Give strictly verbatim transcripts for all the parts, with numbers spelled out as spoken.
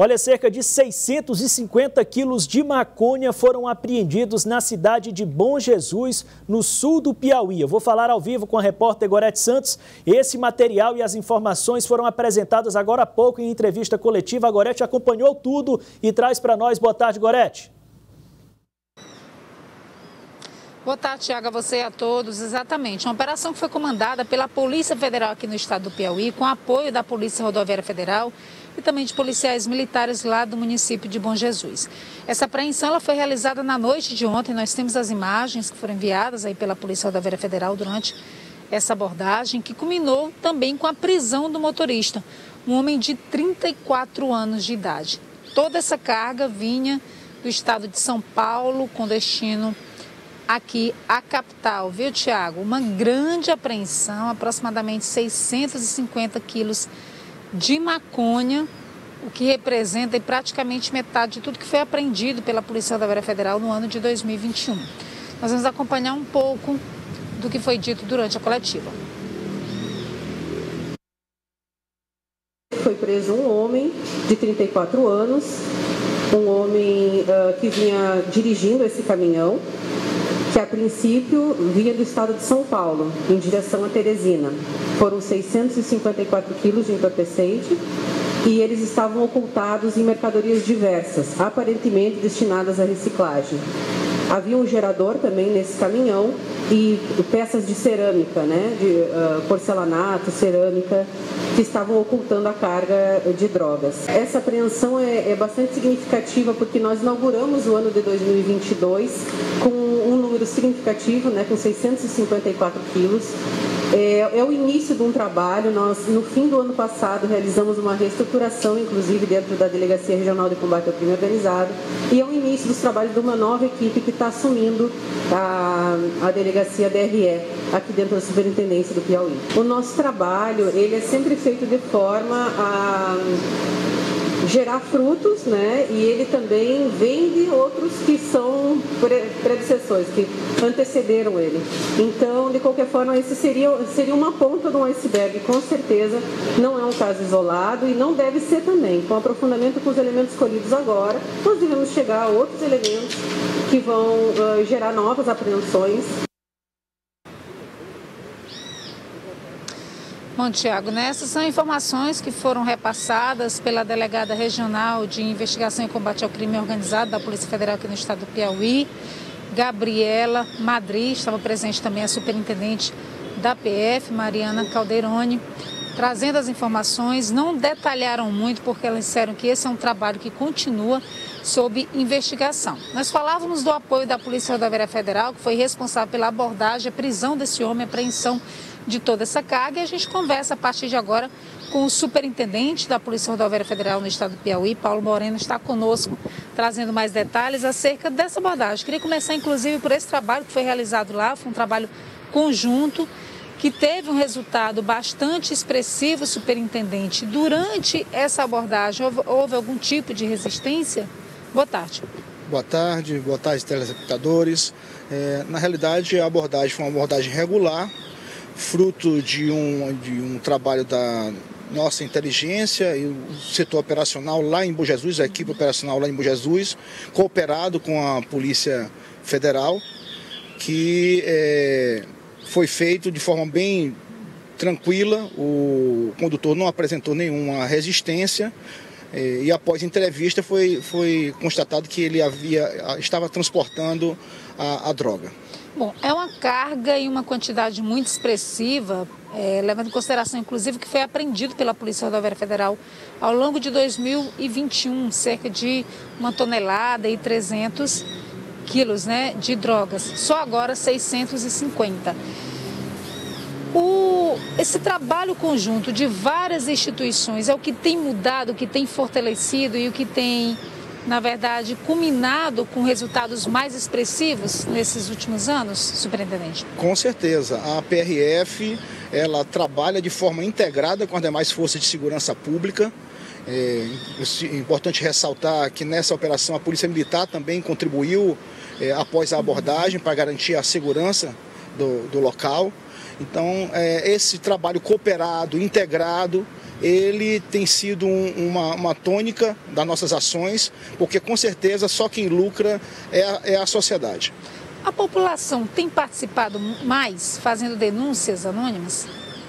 Olha, cerca de seiscentos e cinquenta quilos de maconha foram apreendidos na cidade de Bom Jesus, no sul do Piauí. Eu vou falar ao vivo com a repórter Gorete Santos. Esse material e as informações foram apresentadas agora há pouco em entrevista coletiva. A Gorete acompanhou tudo e traz para nós. Boa tarde, Gorete. Boa tarde, Tiago, a você e a todos. Exatamente, uma operação que foi comandada pela Polícia Federal aqui no estado do Piauí, com apoio da Polícia Rodoviária Federal e também de policiais militares lá do município de Bom Jesus. Essa apreensão ela foi realizada na noite de ontem. Nós temos as imagens que foram enviadas aí pela Polícia Rodoviária Federal durante essa abordagem, que culminou também com a prisão do motorista, um homem de trinta e quatro anos de idade. Toda essa carga vinha do estado de São Paulo, com destino aqui à capital, viu, Tiago? Uma grande apreensão, aproximadamente seiscentos e cinquenta quilos de maconha, o que representa praticamente metade de tudo que foi apreendido pela Polícia Rodoviária Federal no ano de dois mil e vinte e um. Nós vamos acompanhar um pouco do que foi dito durante a coletiva. Foi preso um homem de trinta e quatro anos, um homem uh, que vinha dirigindo esse caminhão, que a princípio vinha do estado de São Paulo, em direção a Teresina. Foram seiscentos e cinquenta e quatro quilos de entorpecente e eles estavam ocultados em mercadorias diversas, aparentemente destinadas à reciclagem. Havia um gerador também nesse caminhão e peças de cerâmica, né, de uh, porcelanato, cerâmica, que estavam ocultando a carga de drogas. Essa apreensão é, é bastante significativa porque nós inauguramos o ano de dois mil e vinte e dois com um número significativo, né, com seiscentos e cinquenta e quatro quilos. É, é o início de um trabalho. Nós, no fim do ano passado, realizamos uma reestruturação, inclusive dentro da Delegacia Regional de Combate ao Crime Organizado, e é o início dos trabalhos de uma nova equipe que está assumindo a, a Delegacia D R E, aqui dentro da Superintendência do Piauí. O nosso trabalho, ele é sempre feito de forma a gerar frutos, né? E ele também vende outros que são predecessores, que antecederam ele. Então, de qualquer forma, esse seria, seria uma ponta de um iceberg, com certeza. Não é um caso isolado e não deve ser também. Com aprofundamento com os elementos escolhidos agora, nós devemos chegar a outros elementos que vão uh, gerar novas apreensões. Bom, Tiago, né? Essas são informações que foram repassadas pela delegada regional de investigação e combate ao crime organizado da Polícia Federal aqui no estado do Piauí, Gabriela Madri. Estava presente também a superintendente da P F, Mariana Calderoni, trazendo as informações. Não detalharam muito porque elas disseram que esse é um trabalho que continua sob investigação. Nós falávamos do apoio da Polícia Rodoviária Federal, que foi responsável pela abordagem, a prisão desse homem, a apreensão de toda essa carga, e a gente conversa a partir de agora com o superintendente da Polícia Rodoviária Federal no estado do Piauí, Paulo Moreno, está conosco trazendo mais detalhes acerca dessa abordagem. Queria começar inclusive por esse trabalho que foi realizado lá, foi um trabalho conjunto que teve um resultado bastante expressivo, superintendente. Durante essa abordagem, houve, houve algum tipo de resistência? Boa tarde. Boa tarde, boa tarde, telespectadores. É, na realidade, a abordagem foi uma abordagem regular, fruto de um, de um trabalho da nossa inteligência e o setor operacional lá em Bom Jesus, a equipe operacional lá em Bom Jesus, cooperado com a Polícia Federal, que é, foi feito de forma bem tranquila. O condutor não apresentou nenhuma resistência é, e após entrevista foi, foi constatado que ele havia, estava transportando a, a droga. Bom, é uma carga e uma quantidade muito expressiva, é, levando em consideração, inclusive, que foi apreendido pela Polícia Rodoviária Federal ao longo de dois mil e vinte e um, cerca de uma tonelada e trezentos quilos, né, de drogas. Só agora seiscentos e cinquenta. O, esse trabalho conjunto de várias instituições é o que tem mudado, o que tem fortalecido e o que tem, na verdade, culminado com resultados mais expressivos nesses últimos anos, superintendente? Com certeza. A P R F, ela trabalha de forma integrada com as demais forças de segurança pública. É importante ressaltar que nessa operação a Polícia Militar também contribuiu é, após a abordagem para garantir a segurança do, do local. Então, é, esse trabalho cooperado, integrado, ele tem sido um, uma, uma tônica das nossas ações, porque com certeza só quem lucra é a, é a sociedade. A população tem participado mais fazendo denúncias anônimas?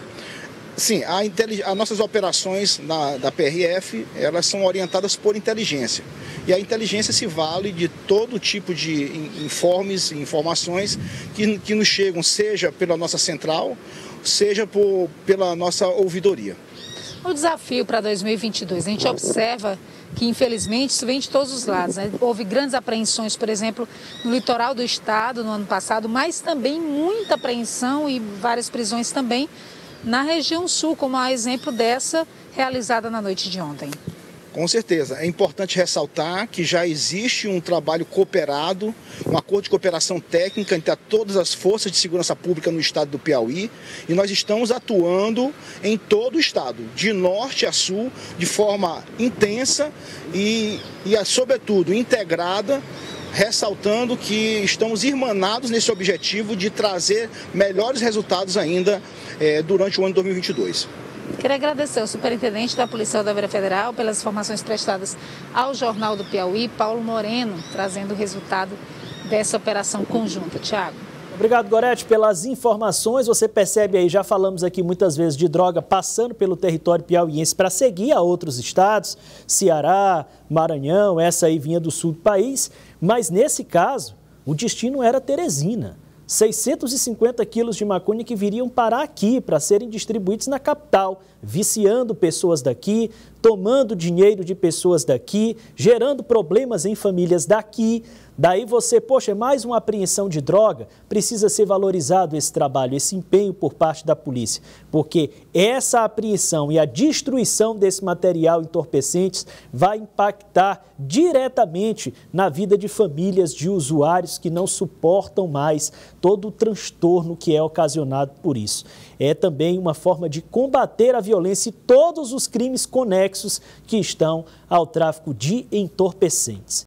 Sim, a as nossas operações na, da P R F, elas são orientadas por inteligência. E a inteligência se vale de todo tipo de informes e informações que, que nos chegam, seja pela nossa central, seja por, pela nossa ouvidoria. O desafio para dois mil e vinte e dois, a gente observa que, infelizmente, isso vem de todos os lados, né? Houve grandes apreensões, por exemplo, no litoral do estado no ano passado, mas também muita apreensão e várias prisões também na região sul, como a exemplo dessa realizada na noite de ontem. Com certeza. É importante ressaltar que já existe um trabalho cooperado, um acordo de cooperação técnica entre todas as forças de segurança pública no estado do Piauí, e nós estamos atuando em todo o estado, de norte a sul, de forma intensa e, e sobretudo, integrada, ressaltando que estamos irmanados nesse objetivo de trazer melhores resultados ainda eh, durante o ano de dois mil e vinte e dois. Queria agradecer ao superintendente da Polícia Rodoviária Federal pelas informações prestadas ao Jornal do Piauí, Paulo Moreno, trazendo o resultado dessa operação conjunta. Tiago. Obrigado, Gorete, pelas informações. Você percebe aí, já falamos aqui muitas vezes de droga passando pelo território piauiense para seguir a outros estados, Ceará, Maranhão, essa aí vinha do sul do país, mas nesse caso, o destino era Teresina. seiscentos e cinquenta quilos de maconha que viriam parar aqui para serem distribuídos na capital, viciando pessoas daqui, tomando dinheiro de pessoas daqui, gerando problemas em famílias daqui. Daí você, poxa, é mais uma apreensão de droga, precisa ser valorizado esse trabalho, esse empenho por parte da polícia, porque essa apreensão e a destruição desse material entorpecentes vai impactar diretamente na vida de famílias de usuários que não suportam mais todo o transtorno que é ocasionado por isso. É também uma forma de combater a violência e todos os crimes conexos que estão ao tráfico de entorpecentes.